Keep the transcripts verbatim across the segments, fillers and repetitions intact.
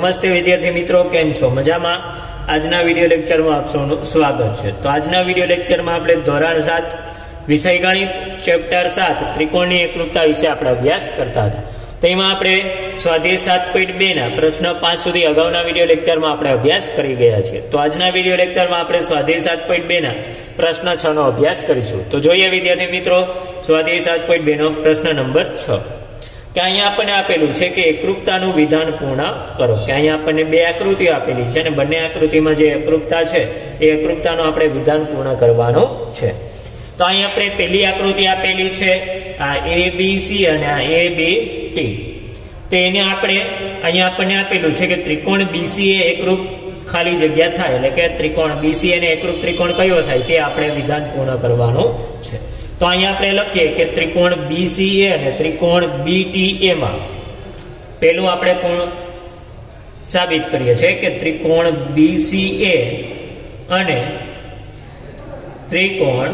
નમસ્તે વિદ્યાર્થી મિત્રો, કેમ છો? મજામાં? આજના વિડિયો લેક્ચરમાં આપ સૌનું સ્વાગત છે. તો આજના વિડિયો લેક્ચરમાં આપણે ધોરણ સાત વિષય ગણિત ચેપ્ટર સાત ત્રિકોણની એકરૂપતા વિશે આપણે અભ્યાસ કરતા હતા. તો એમાં આપણે સ્વાધ્યાય સાત પોઈન્ટ બે ના પ્રશ્ન પાંચ સુધી અગાઉના વિડિયો લેક્ચરમાં આપણે અભ્યાસ કરી ગયા છીએ. તો આજના વિડિયો લેક્ચરમાં આપણે સ્વાધ્યાય સાત પોઈન્ટ બે ના પ્રશ્ન છ નો અભ્યાસ કરીશું. તો જોઈએ વિદ્યાર્થી મિત્રો, સ્વાધ્યાય સાત પોઈન્ટ બે નો પ્રશ્ન નંબર છ કે અહીંયા આપણને આપેલું છે કે એકરૂપતાનું વિધાન પૂર્ણ કરો. કે અહીંયા આપણને બે આકૃતિઓ આપેલી છે અને બંને આકૃતિમાં જે એકરૂપતા છે એ એકરૂપતાનું આપણે વિધાન પૂર્ણ કરવાનું છે. તો અહીંયા આપણે પહેલી આકૃતિ આપેલી છે આ એ બી સી અને આ એ બી ટી. તો એને આપણે અહીંયા આપણને આપેલું છે કે ત્રિકોણ બીસી એ એકરૂપ ખાલી જગ્યા થાય, એટલે કે ત્રિકોણ બીસી અને એકરૂપ ત્રિકોણ કયો થાય તે આપણે વિધાન પૂર્ણ કરવાનું છે. તો અહીંયા આપણે લખીએ કે ત્રિકોણ બીસીએ અને ત્રિકોણ બીટીએ માં પહેલું આપણે પૂર્ણ સાબિત કરીએ છીએ કે ત્રિકોણ બીસીએ અને ત્રિકોણ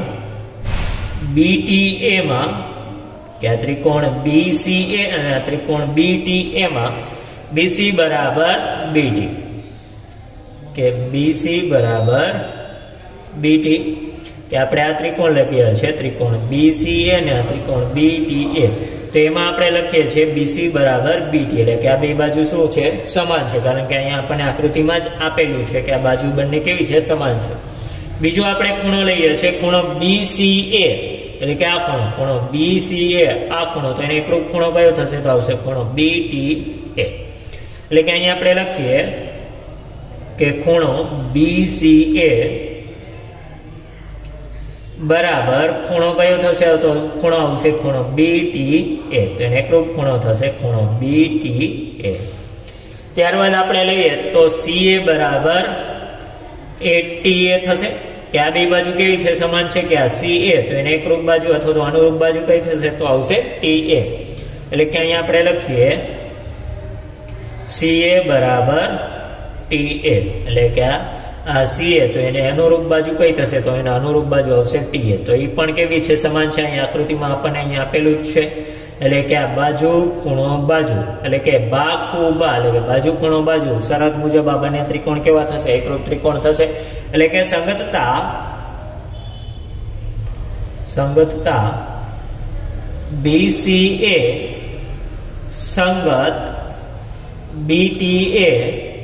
બીટીએ માં કે આ ત્રિકોણ બીસીએ અને આ ત્રિકોણ બીટીએ માં બીસી બરાબર બીટી કે બીસી બરાબર બીટી કે આપણે આ ત્રિકોણ લખીએ છે ત્રિકોણ બીસીએ અને આ ત્રિકોણ બીટીએ. તો એમાં આપણે લખીએ છીએ બીસી બરાબર બીટી, એટલે કે આ બે બાજુ શું છે? સમાન છે, કારણ કે અહીંયા આપણને આકૃતિમાં જ આપેલું છે કે આ બાજુ બંને કેવી છે? સમાન છે. બીજું આપણે ખૂણો લઈએ છીએ ખૂણો બીસીએ, એટલે કે આ ખૂણો ખૂણો બીસીએ આ ખૂણો, તો એને એકરૂપ ખૂણો કયો થશે? તો આવશે ખૂણો બીટીએ. એટલે કે અહીંયા આપણે લખીએ કે ખૂણો બીસીએ બરાબર ખૂણો કયો થશે? તો ખૂણો આવશે ખૂણો બીટીએ, તો એને એકરૂપ ખૂણો થશે ખૂણો બીટીએ. ત્યારબાદ આપણે લઈએ તો સીએ બરાબર એટીએ થશે કે આ બે બાજુ કેવી છે? સમાન છે કે આ સીએ, તો એને એકરૂપ બાજુ અથવા તો અનુરૂપ બાજુ કઈ થશે? તો આવશે ટીએ. એટલે કે અહીંયા આપણે લખીએ સીએ બરાબર ટીએ, એટલે કે આ સીએ તો એને અનુરૂપ બાજુ કઈ થશે? તો એના અનુરૂપ બાજુ આવશે ટીએ. તો એ પણ કેવી છે? સમાન છે. અહીંયા આકૃતિમાં આપણને અહીંયા આપેલું જ છે, એટલે કે આ બાજુ ખૂણો બાજુ, એટલે કે બા ખૂ બા, એટલે કે બાજુ ખૂણો બાજુ શરત મુજબ આ બંને ત્રિકોણ કેવા થશે? એકરૂપ ત્રિકોણ થશે. એટલે કે સંગતતા સંગતતા બીસીએ સંગત બીટીએ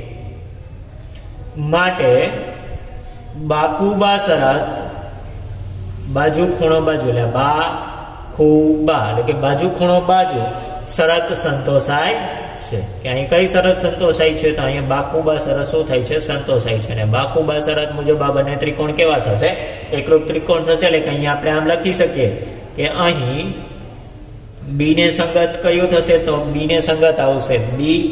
માટે બાકુબા શરત બાજુ ખૂણો બાજુ, એટલે બા ખૂ બા, એટલે કે બાજુ ખૂણો બાજુ શરત સંતોષાય છે. કે અહીં કઈ શરત સંતોષાય છે? તો અહીંયા બાકુબા શરત શું થાય છે? સંતોષાય છે. અને બાકુબા શરત મુજબ આ બંને ત્રિકોણ કેવા થશે? એકરૂપ ત્રિકોણ થશે. એટલે કે અહીંયા આપણે આમ લખી શકીએ કે અહીં બી ને સંગત કયું થશે? તો બી ને સંગત આવશે બી,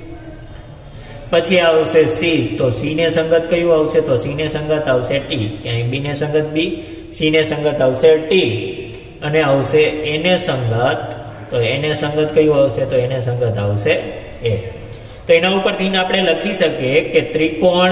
પછી આવશે સી, તો સી ને સંગત કયું આવશે? તો સી ને સંગત આવશે ટી. કે અહીં બી ને સંગત બી, સી ને સંગત આવશે ટી, અને આવશે એને સંગત, તો એને સંગત કયું આવશે? તો એને સંગત આવશે એ. તો એના ઉપરથી આપણે લખી શકીએ કે ત્રિકોણ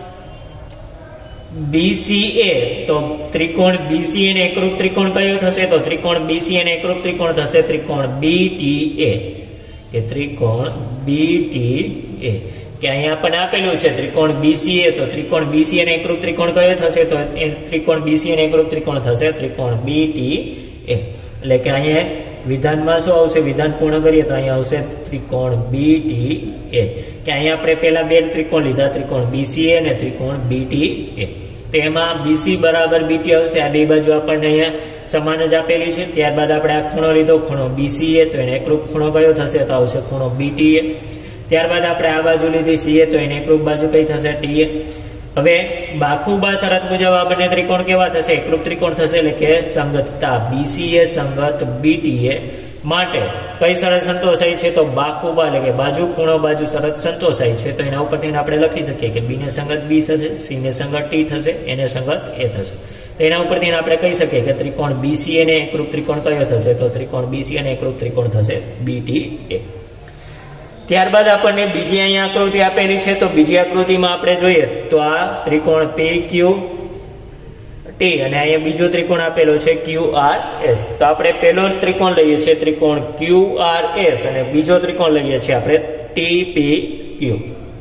બીસીએ, તો ત્રિકોણ બીસીએ ને એકરૂપ ત્રિકોણ કયો થશે? તો ત્રિકોણ બીસીએ ને એકરૂપ ત્રિકોણ થશે ત્રિકોણ બીટીએ, કે ત્રિકોણ બીટીએ. કે અહીંયા આપણને આપેલું છે ત્રિકોણ બીસીએ, તો ત્રિકોણ બીસીએ ને એકરૂપ ત્રિકોણ કયો થશે? તો ત્રિકોણ બીસીએ ને એકરૂપ ત્રિકોણ થશે ત્રિકોણ બીટીએ. એટલે કે અહીંયા વિધાનમાં શું આવશે? વિધાન પૂર્ણ કરીએ તો અહીંયા આવશે ત્રિકોણ બીટીએ. કે અહીંયા આપણે પહેલા બે ત્રિકોણ લીધા, ત્રિકોણ બીસીએ અને ત્રિકોણ બીટીએ. તો એમાં બીસી બરાબર બીટી આવશે. આ બે બાજુ આપણને અહીંયા સમાન જ આપેલી છે. ત્યારબાદ આપણે આ ખૂણો લીધો ખૂણો બીસીએ, તો એને એકરૂપ ખૂણો કયો થશે? તો આવશે ખૂણો બીટીએ. ત્યારબાદ આપણે આ બાજુ લીધી સીએ, તો એને એકરૂપ બાજુ કઈ થશે? ટીએ. હવે બાકુબા શરત મુજબ આ બંને ત્રિકોણ કેવા થશે? એકરૂપ ત્રિકોણ થશે. એટલે કે સંગતતા બીસીએ સંગત બીટીએ માટે કઈ શરત સંતોષાય છે? તો બાકુબા, એટલે કે બાજુ ખૂણો બાજુ શરત સંતોષાય છે. તો એના ઉપરથી આપણે લખી શકીએ કે બી ને સંગત બી થશે, સી ને સંગત ટી થશે, એને સંગત એ થશે. તો એના ઉપરથી આપણે કહી શકીએ કે ત્રિકોણ બીસીએ ને એકરૂપ ત્રિકોણ કયો થશે? તો ત્રિકોણ બીસીએ ને એકરૂપ ત્રિકોણ થશે બીટીએ. ત્યારબાદ આપણને બીજી અહીંયા આકૃતિ આપેલી છે. તો બીજી આકૃતિમાં આપણે જોઈએ તો આ ત્રિકોણ પી ક્યુ ટી અને અહીંયા બીજો ત્રિકોણ આપેલો છે ક્યુ આર એસ. તો આપણે પહેલો ત્રિકોણ લઈએ છીએ ત્રિકોણ ક્યુ આર એસ અને બીજો ત્રિકોણ લઈએ છીએ આપણે ટી પી ક્યુ.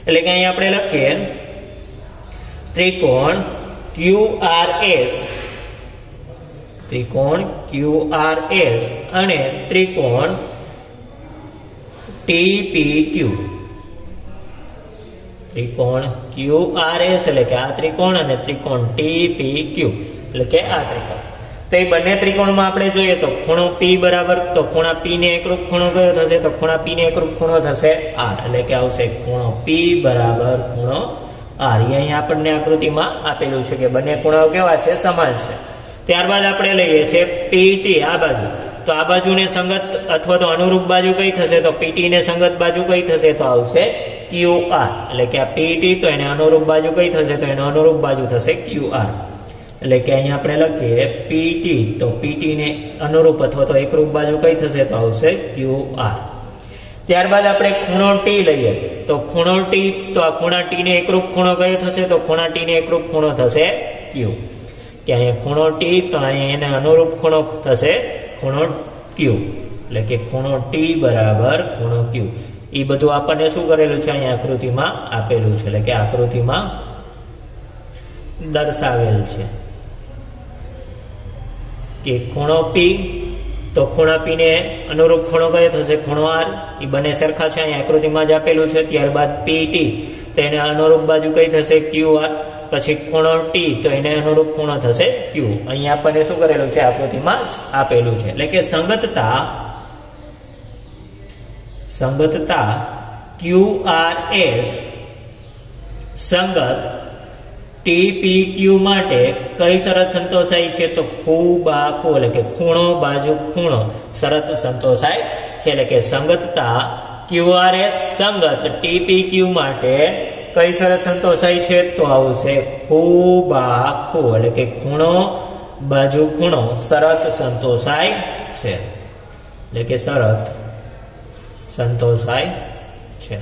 એટલે કે અહીં આપણે લખીએ ત્રિકોણ ક્યુ આર એસ, ત્રિકોણ ક્યુ આર એસ અને ત્રિકોણ ટી પી ક્યુ, ત્રિકોણ ક્યુ આર એસ એટલે કે આ ત્રિકોણ અને ત્રિકોણ ટી પી ક્યુ એટલે કે આ ત્રિકોણ. તો એ બંને ત્રિકોણમાં આપણે જોઈએ તો ખૂણો પી બરાબર, તો ખૂણા પી ને એકરૂપ ખૂણો કયો થશે? તો ખૂણા પી ને એકરૂપ ખૂણો થશે આર, એટલે કે આવશે ખૂણો પી બરાબર ખૂણો આર. અહીંયા આપણને આકૃતિમાં આપેલું છે કે બંને ખૂણાઓ કેવા છે? સમાન છે. ત્યારબાદ આપણે લઈએ છીએ પીટી આ બાજુ. તો આ બાજુને સંગત અથવા તો અનુરૂપ બાજુ કઈ થશે? તો પીટી ને સંગત બાજુ કઈ થશે? તો આવશે ક્યુ આર, એટલે કે આ પીટી તો એને અનુરૂપ બાજુ કઈ થશે? તો એને અનુરૂપ બાજુ થશે ક્યુ આર. એટલે કે અહીંયા આપણે લખીએ પીટી, તો પીટી ને અનુરૂપ અથવા તો એકરૂપ બાજુ કઈ થશે? તો આવશે ક્યુ આર. ત્યારબાદ આપણે ખૂણો ટી લઈએ. તો ખૂણો ટી, તો આ ખૂણા ટી ને એકરૂપ ખૂણો કયો થશે? તો ખૂણા ટી ને એકરૂપ ખૂણો થશે ક્યુ. કે અહીંયા ખૂણો ટી, તો અહીંયા એને અનુરૂપ ખૂણો થશે ખૂણો ક્યુ, એટલે કે ખૂણો ટી બરાબર ખૂણો ક્યુ. એ બધું આપણને શું કરેલું છે? અહીંયા આકૃતિમાં આપેલું છે, એટલે કે આકૃતિમાં દર્શાવેલ છે કે ખૂણો પી, તો ખૂણા પી ને અનુરૂપ ખૂણો કયો થશે? ખૂણો આર. એ બંને સરખા છે, અહીંયા આકૃતિમાં જ આપેલું છે. ત્યારબાદ પીટી, તો એને અનુરૂપ બાજુ કઈ થશે? Q R. પછી ખૂણો ટી, તો એને અનુરૂપ ખૂણો થશે ક્યુ. અહીંયા આપણને શું કરેલું છે? આકૃતિમાં જ આપેલું છે. એટલે કે સંગતતા, સંગતતા ક્યુ આર એસ સંગત ટી પી ક્યુ માટે કઈ શરત સંતોષાય છે? તો ખૂબ આખું, એટલે કે ખૂણો બાજુ ખૂણો શરત સંતોષાય છે. એટલે કે સંગતતા ક્યુ આર એસ સંગત ટી પી ક્યુ માટે કઈ શરત સંતોષાય છે? તો આવશે ખૂબ આખું, એટલે કે ખૂણો બાજુ ખૂણો શરત સંતોષાય છે, એટલે કે શરત સંતોષાય છે.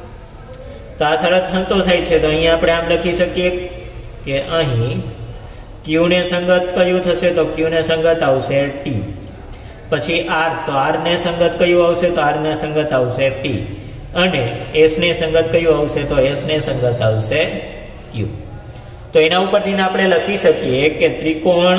તો આ શરત સંતોષાય છે, તો અહીંયા આપણે આમ લખી શકીએ કે અહીં ક્યુ ને સંગત કયું થશે? તો ક્યુ ને સંગત આવશે ટી. પછી આર, તો આર ને સંગત કયું આવશે? તો આર ને સંગત આવશે પી. અને એસ ને સંગત કયું આવશે? તો એસ ને સંગત આવશે ક્યુ. તો એના ઉપરથી આપણે લખી શકીએ કે ત્રિકોણ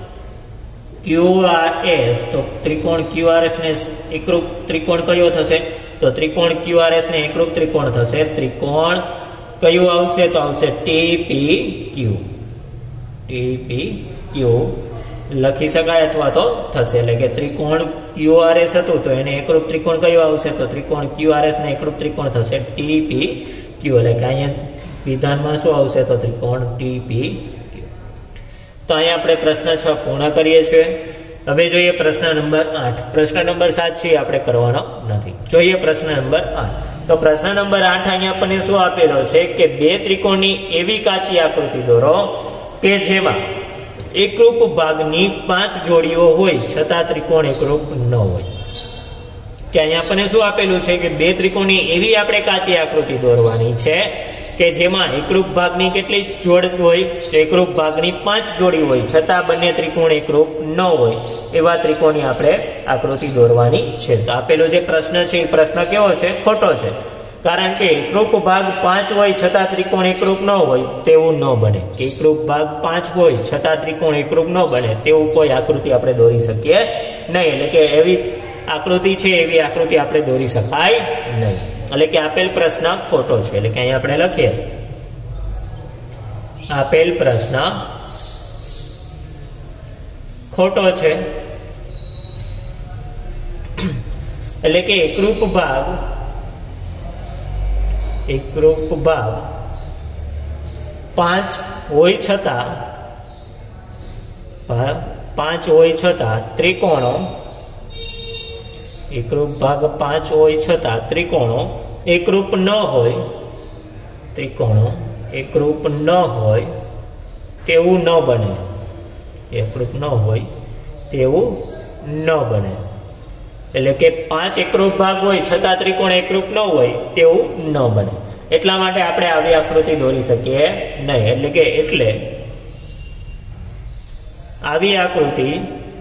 ક્યુ આર એસ, તો ત્રિકોણ ક્યુ આર એસ ને એકરૂપ ત્રિકોણ કયો થશે? તો ત્રિકોણ ક્યુ આર એસ ને એકરૂપ ત્રિકોણ થશે ત્રિકોણ કયું આવશે? તો આવશે ટી પી ક્યુ. ટી પી ક્યુ લખી શકાય અથવા તો થશે, એટલે કે ત્રિકોણ ક્યુ આર એસ હતું તો એને એકરૂપ ત્રિકોણ કયો આવશે? તો ત્રિકોણ ક્યુ આર એસ ને એકરૂપ ત્રિકોણ થશે ટી પી ક્યુ, એટલે કે અહીંયા વિધાનમાં શું આવશે? તો ત્રિકોણ ટી પી ક્યુ. તો અહીંયા આપણે પ્રશ્ન છ પૂર્ણ કરીએ છીએ. હવે જોઈએ પ્રશ્ન નંબર આઠ. પ્રશ્ન નંબર સાત છે આપણે કરવાનો નથી. જોઈએ પ્રશ્ન નંબર આઠ. તો પ્રશ્ન નંબર આઠ અહીંયા આપણને શું આપેલો છે કે બે ત્રિકોણની એવી કાચી આકૃતિ દોરો કે જેમાં એકરૂપ ભાગની પાંચ જોડીઓ હોય છતાં ત્રિકોણ એકરૂપ ન હોય. કે અહીંયા આપણને શું આપેલું છે કે બે ત્રિકોણની એવી આપણે કાચી આકૃતિ દોરવાની છે કે જેમાં એકરૂપ ભાગની કેટલી જોડ હોય? એકરૂપ ભાગની પાંચ જોડી હોય છતાં બંને ત્રિકોણ એકરૂપ ન હોય એવા ત્રિકોણની આપણે આકૃતિ દોરવાની છે. તો આપેલો જે પ્રશ્ન છે એ પ્રશ્ન કેવો છે? ખોટો છે. કારણ કે એકરૂપ ભાગ પાંચ હોય છતાં ત્રિકોણ એકરૂપ ન હોય તેવું ન બને. એકરૂપ ભાગ પાંચ હોય છતાં ત્રિકોણ એકરૂપ ન બને તેવું કોઈ આકૃતિ આપણે દોરી શકીએ નહીં. એટલે કે એવી આકૃતિ છે એવી આકૃતિ આપણે દોરી શકાય નહીં. એટલે કે આપેલ પ્રશ્ન ખોટો છે. એટલે કે અહીંયા આપણે લખીએ આપેલ પ્રશ્ન ખોટો છે. એટલે કે એકરૂપ ભાગ એકરૂપ ભાગ પાંચ હોય છતાં પાંચ હોય છતાં ત્રિકોણો એકરૂપ ભાગ પાંચ હોય છતાં ત્રિકોણો એકરૂપ ન હોય ત્રિકોણો એકરૂપ ન હોય તેવું ન બને. એકરૂપ ન હોય તેવું ન બને. એટલે કે પાંચ એકરૂપ ભાગ હોય છતાં ત્રિકોણ એકરૂપ ન હોય તેવું ન બને. એટલા માટે આપણે આવી આકૃતિ દોરી શકીએ નહીં. એટલે કે એટલે આવી આકૃતિ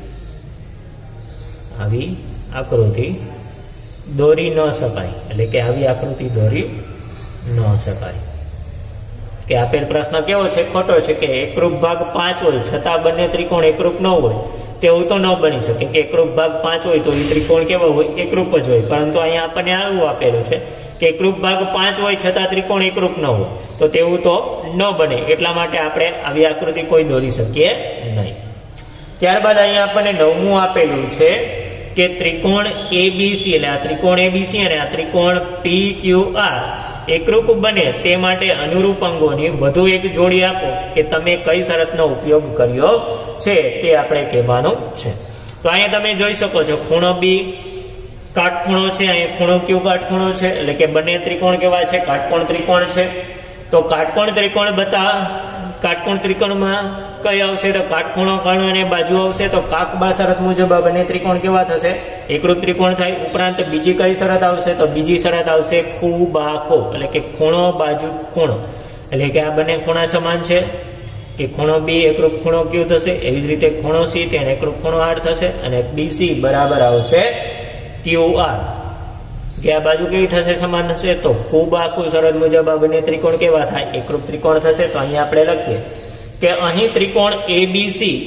આવી આકૃતિ દોરી ન શકાય. એટલે કે આવી આકૃતિ દોરી ન શકાય. કે આપેલ પ્રશ્ન કેવો છે? ખોટો છે. કે એકરૂપ ભાગ પાંચ હોય છતાં બંને ત્રિકોણ એકરૂપ ન હોય તેવું તો ન બની શકે. કે એકરૂપ ભાગ પાંચ હોય તો એ ત્રિકોણ કેવો હોય? એકરૂપ જ હોય. પરંતુ અહીંયા આપણને આવું આપેલું છે કે એકરૂપ ભાગ પાંચ હોય છતાં ત્રિકોણ એકરૂપ ન હોય તો તેવું તો ન બને. એટલા માટે આપણે આવી આકૃતિ કોઈ દોરી શકીએ નહીં. ત્યારબાદ અહીંયા આપણને નવમું આપેલું છે કે ત્રિકોણ એબીસી, એટલે આ ત્રિકોણ એબીસી અને આ ત્રિકોણ પી ક્યુ આર એકરૂપ બને તે માટે અનુરૂપ અંગોની વધુ એક જોડી આપો કે તમે કઈ શરતનો ઉપયોગ કર્યો છે તે આપણે કહેવાનું છે. તો અહીંયા તમે જોઈ શકો છો ખૂણો બી કાટખૂણો છે, અહીંયા ખૂણો ક્યુ કાટખૂણો છે, એટલે કે બંને ત્રિકોણ કેવા છે? કાટકોણ ત્રિકોણ છે. તો કાટકોણ ત્રિકોણ બતા કાટકોણ ત્રિકોણમાં કઈ આવશે? તો કાટખૂણો કર્ણ અને બાજુ આવશે. તો કાકબા શરત મુજબ આ બંને ત્રિકોણ કેવા થશે? એકરૂપ ત્રિકોણ થાય. ઉપરાંત બીજી કઈ શરત આવશે? તો બીજી શરત આવશે ખૂબાખો, એટલે કે ખૂણો બાજુ ખૂણો, એટલે કે આ બંને ખૂણા સમાન છે કે ખૂણો બી એકરૂપ ખૂણો ક્યુ થશે. એવી જ રીતે ખૂણો સી તેને એકરૂપ ખૂણો આર થશે અને બીસી બરાબર આવશે ક્યુ આર. કે આ બાજુ કેવી થશે? સમાન થશે. તો ખૂબાખુ શરત મુજબ આ બંને ત્રિકોણ કેવા થાય? એકરૂપ ત્રિકોણ થશે. તો અહીંયા આપણે લખીએ કે અહીં ત્રિકોણ એબીસી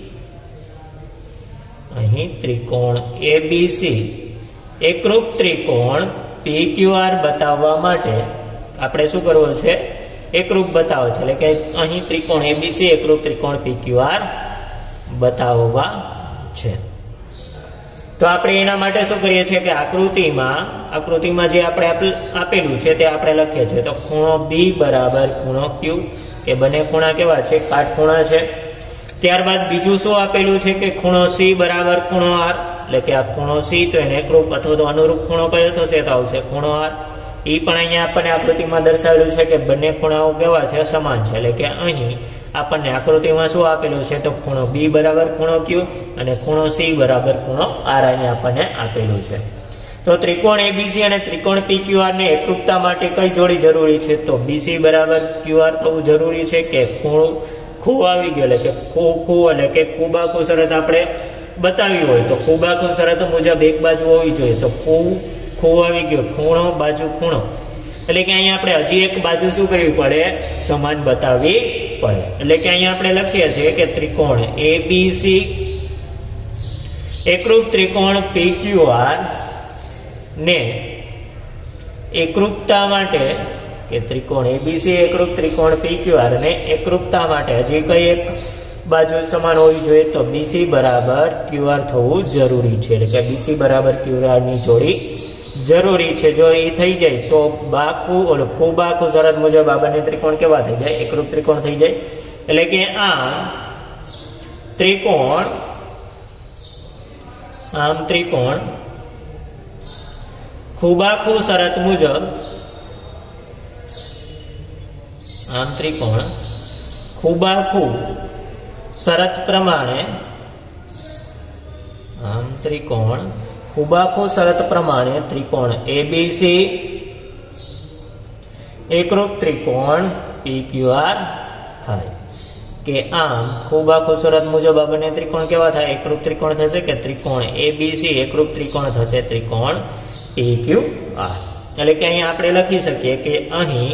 અહીં ત્રિકોણ એબીસી એકરૂપ ત્રિકોણ પીક્યુઆર બતાવવા માટે આપણે શું કરવું છે? એકરૂપ બતાવો છે. એટલે કે અહીં ત્રિકોણ એબીસી એકરૂપ ત્રિકોણ પીક્યુઆર બતાવવા છે. તો આપણે એના માટે શું કરીએ છીએ કે આકૃતિમાં આકૃતિમાં જે આપણે આપેલું છે તે આપણે લખીએ છીએ. તો ખૂણો બી બરાબર ખૂણો ક્યુ, કે બંને ખૂણા કેવા છે? કાટખૂણા છે. ત્યારબાદ બીજું શું આપેલું છે કે ખૂણો સી બરાબર ખૂણો આર, એટલે કે આ ખૂણો સી તો એને એકરૂપ અથવા તો અનુરૂપ ખૂણો કયો થશે? તો આવશે ખૂણો આર. એ પણ અહીંયા આપણને આકૃતિમાં દર્શાવેલું છે કે બંને ખૂણાઓ કેવા છે? સમાન છે. એટલે કે અહીં આપણને આકૃતિમાં શું આપેલું છે? તો ખૂણો બી બરાબર ખૂણો ક્યુ અને ખૂણો સી બરાબર ખૂણો આર અહીંયા આપણને આપેલું છે. તો ત્રિકોણ એબીસી અને ત્રિકોણ પીક્યુઆર ને એકરૂપતા માટે કઈ જોડી જરૂરી છે? તો બીસી બરાબર ક્યુઆર થવું જરૂરી છે. કે ખૂણું ખૂ આવી ગયો, એટલે કે ખૂ ખૂ એટલે કે ખૂબાખુ શરત આપણે બતાવી હોય તો ખૂબાખુ શરત મુજબ એક બાજુ હોવી જોઈએ. તો ખૂ ખૂ આવી ગયો, ખૂણો બાજુ ખૂણો, એટલે કે અહીંયા આપણે હજી એક બાજુ શું કરવી પડે? સમાન બતાવવી પડે. એટલે કે અહીંયા આપણે લખીએ છીએ કે ત્રિકોણ એબીસી એકરૂપ ત્રિકોણ પીક્યુઆર ને એકરૂપતા માટે કે ત્રિકોણ એબીસી એકરૂપ ત્રિકોણ પીક્યુઆર ને એકરૂપતા માટે હજી કઈ એક બાજુ સમાન હોવી જોઈએ? તો બીસી બરાબર ક્યુઆર થવું જરૂરી છે. એટલે કે બીસી બરાબર ક્યુઆર ની જોડી જરૂરી છે. જો એ થઈ જાય તો બાખુ ઓલો ખૂબાખુ શરત મુજબ આ બંને ત્રિકોણ કેવા થઈ જાય? એકરૂપ ત્રિકોણ થઈ જાય. એટલે કે આમ ત્રિકોણ આમ ત્રિકોણ ખૂબાખુ શરત મુજબ આમ ત્રિકોણ ખૂબાખુ શરત પ્રમાણે આમ ત્રિકોણ ખૂબાખુ શરત પ્રમાણે ત્રિકોણ એબીસી એકરૂપ ત્રિકોણ પીક્યુઆર થાય. કે આમ ખૂબાખુ શરત મુજબ આ બંને ત્રિકોણ કેવા થાય? એકરૂપ ત્રિકોણ થશે. કે ત્રિકોણ એબીસી એકરૂપ ત્રિકોણ થશે ત્રિકોણ પીક્યુઆર. એટલે કે અહીંયા આપણે લખી શકીએ કે અહીં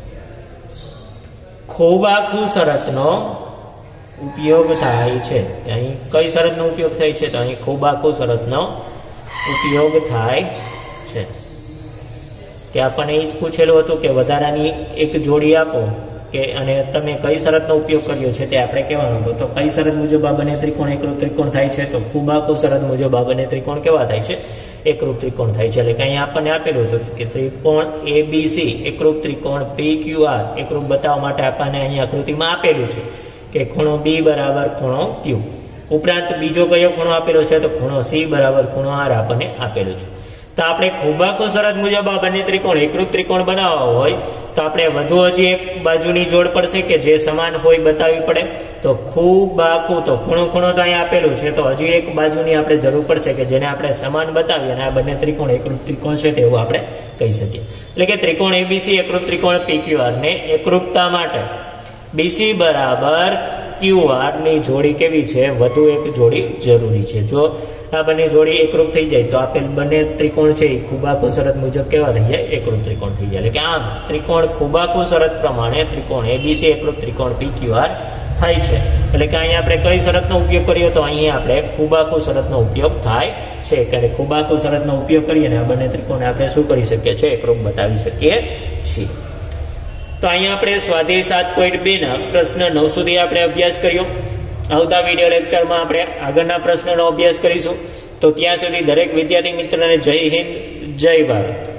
ખૂબાખુ શરતનો ઉપયોગ થાય છે. અહીં કઈ શરતનો ઉપયોગ થાય છે? તો અહીં ખૂબાખુ શરતનો ઉપયોગ થાય છે. કે આપણને એ જ પૂછેલું હતું કે વધારાની એક જોડી આપો કે અને તમે કઈ શરતનો ઉપયોગ કર્યો છે તે આપણે કહેવાનું હતું. તો કઈ શરત મુજબ આ બંને ત્રિકોણ એકરૂપ ત્રિકોણ થાય છે? તો ખૂબાખુ શરત મુજબ આ બંને ત્રિકોણ કેવા થાય છે? એકરૂપ ત્રિકોણ થાય છે. એટલે કે અહીંયા આપણને આપેલું હતું કે ત્રિકોણ એબીસી એકરૂપ ત્રિકોણ પીક્યુઆર એકરૂપ બતાવવા માટે આપણને અહીંયા આકૃતિમાં આપેલું છે કે ખૂણો બી બરાબર ખૂણો ક્યુ. ઉપરાંત બીજો કયો ખૂણો આપેલો છે? તો ખૂણો સી બરાબર ખૂણો આર આપણને આપેલું છે. તો આપણે ખૂબાખુ શરત મુજબ આ બંને ત્રિકોણ એકરૂપ ત્રિકોણ બનાવવા હોય તો આપણે વધુ હજી એક બાજુની જોડ પડશે કે જે સમાન હોય બતાવવી પડે. તો ખૂબાખુ તો ખૂણો ખૂણો તો અહીંયા આપેલું છે. તો હજી એક બાજુની આપણે જરૂર પડશે કે જેને આપણે સમાન બતાવીએ અને આ બંને ત્રિકોણ એકરૂપ ત્રિકોણ છે તેવું આપણે કહી શકીએ. એટલે કે ત્રિકોણ એબીસી એકરૂપ ત્રિકોણ પીક્યુઆર ને એકરૂપતા માટે બીસી બરાબર ક્યુ આર ની જોડી કેવી છે? વધુ એક જોડી જરૂરી છે. જો આ બંને જોડી એકરૂપ થઈ જાય તો આપેલ બંને ત્રિકોણ છે એ ખુબાકુ શરત મુજબ કેવા થઈ જાય? એકરૂપ ત્રિકોણ થઈ જાય. એટલે કે આમ ત્રિકોણ ખુબાકુ શરત પ્રમાણે ત્રિકોણ એબીસી એકરૂપ ત્રિકોણ પીક્યુઆર થાય છે. એટલે કે અહીંયા આપણે કઈ શરતનો ઉપયોગ કર્યો? તો અહીંયા આપણે ખુબાકુ શરતનો ઉપયોગ થાય છે. કે ખુબાકુ શરતનો ઉપયોગ કરીએ અને આ બંને ત્રિકોણ આપણે શું કરી શકીએ છીએ? એકરૂપ બતાવી શકીએ છીએ. તો અહીંયા આપણે સ્વાધ્યાય સાત પોઈન્ટ બે ના પ્રશ્ન નવ સુધી આપણે અભ્યાસ કર્યો. આવતા વિડીયો લેક્ચરમાં આપણે આગળના પ્રશ્નનો અભ્યાસ કરીશું. તો ત્યાં સુધી દરેક વિદ્યાર્થી મિત્રને જય હિન્દ, જય ભારત.